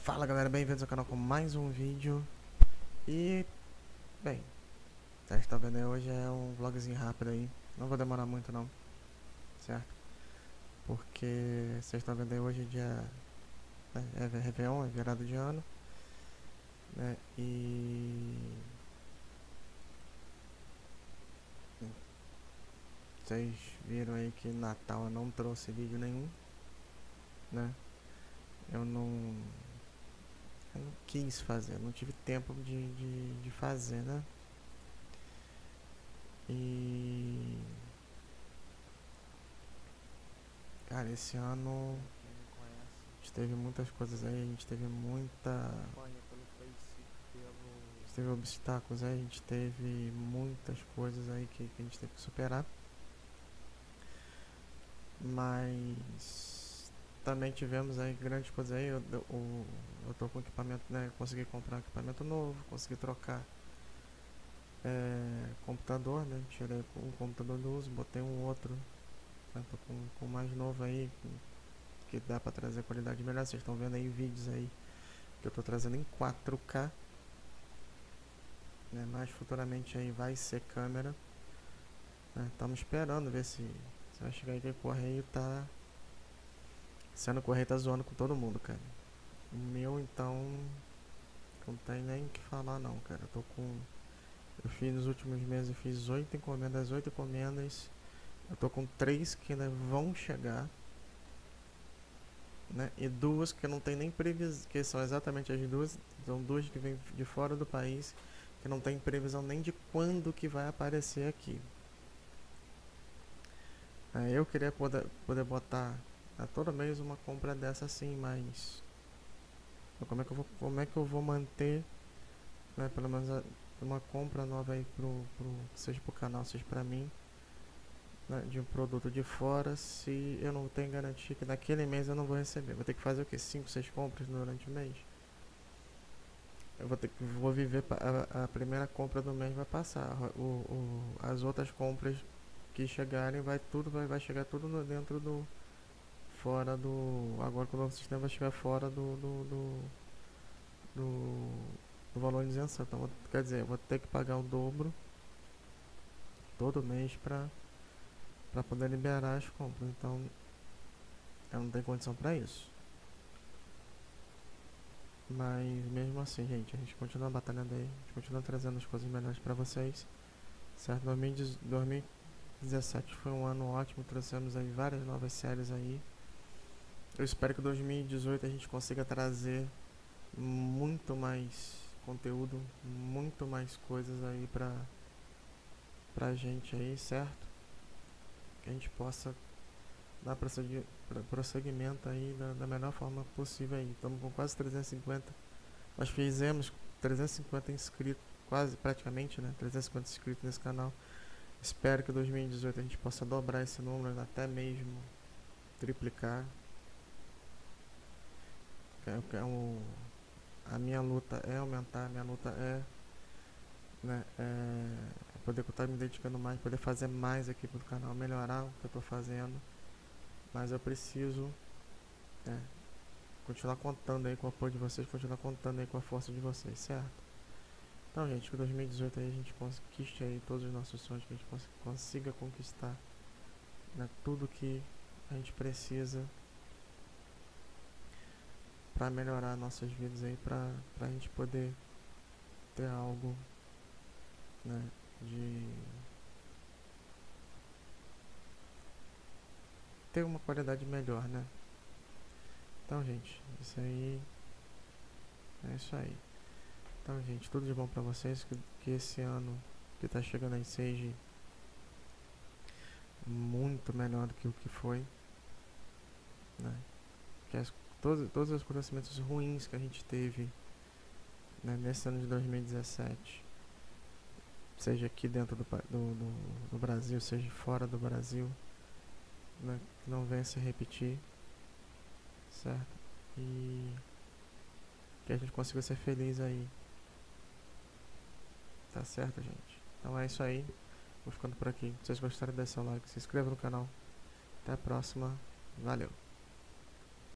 Fala galera, bem-vindos ao canal com mais um vídeo. E, bem, vocês estão vendo aí, hoje é um vlogzinho rápido aí. Não vou demorar muito não, certo? Porque vocês estão vendo aí, hoje é dia, é Réveillon, é virada de ano, né? E vocês viram aí que Natal eu não trouxe vídeo nenhum, né? Eu não quis fazer, não tive tempo de fazer, né? E, cara, esse ano a gente teve muitas coisas aí, a gente teve obstáculos aí, a gente teve muitas coisas aí que a gente teve que superar. Mas também tivemos aí grandes coisas aí. Eu tô com equipamento, né? Consegui comprar um equipamento novo, consegui trocar computador, né? Tirei um computador do uso, botei um outro, né? Tô com mais novo aí, que dá pra trazer qualidade melhor. Vocês estão vendo aí vídeos aí que eu tô trazendo em 4K, né? Mas futuramente aí vai ser câmera, né? Estamos esperando ver se vai chegar aí, que o correio tá sendo, o correio tá zoando com todo mundo, cara. O meu, então, não tem nem o que falar não, cara. Eu fiz nos últimos meses, eu fiz 8 encomendas, eu tô com 3 que ainda vão chegar, né? E 2 que não tem nem previsão, que são exatamente as duas, são 2 que vêm de fora do país, que não tem previsão nem de quando que vai aparecer aqui. Eu queria poder botar a todo mês uma compra dessa assim, mas como é que eu vou manter, né, pelo menos uma compra nova aí seja pro canal, seja pra mim, né, de um produto de fora, se eu não tenho garantia que naquele mês eu não vou receber. Vou ter que fazer o que? 5, 6 compras durante o mês? Eu vou viver, a primeira compra do mês vai passar, as outras compras que chegarem vai chegar tudo dentro do, fora do, agora que o novo sistema vai chegar fora do valor de isenção. Então, quer dizer, eu vou ter que pagar o dobro todo mês para poder liberar as compras. Então, eu não tenho condição para isso. Mas mesmo assim, gente, a gente continua batalhando aí, a gente continua trazendo as coisas melhores para vocês, certo? 2017 foi um ano ótimo, trouxemos aí várias novas séries aí. Eu espero que 2018 a gente consiga trazer muito mais conteúdo, muito mais coisas aí pra gente aí, certo? Que a gente possa dar prosseguimento aí da melhor forma possível aí. Estamos com quase 350. Nós fizemos 350 inscritos, quase praticamente, né? 350 inscritos nesse canal. Espero que em 2018 a gente possa dobrar esse número, até mesmo triplicar. A minha luta é aumentar, a minha luta é, né, poder estar me dedicando mais, poder fazer mais aqui pro canal, melhorar o que eu tô fazendo. Mas eu preciso, né, continuar contando aí com o apoio de vocês, continuar contando aí com a força de vocês, certo? Então, gente, que 2018 aí a gente conquiste aí todos os nossos sonhos, que a gente consiga conquistar, né, tudo que a gente precisa para melhorar nossas vidas aí, pra gente poder ter algo, né, de ter uma qualidade melhor, né? Então, gente, isso aí é isso aí. Então, gente, tudo de bom pra vocês, que esse ano que tá chegando aí seja muito melhor do que o que foi, né? Que todos os acontecimentos ruins que a gente teve, né, nesse ano de 2017, seja aqui dentro do Brasil, seja fora do Brasil, né, que não venha se repetir, certo? E que a gente consiga ser feliz aí, tá certo, gente? Então é isso aí, vou ficando por aqui. Se vocês gostaram, deixe seu like, se inscreva no canal. Até a próxima, valeu!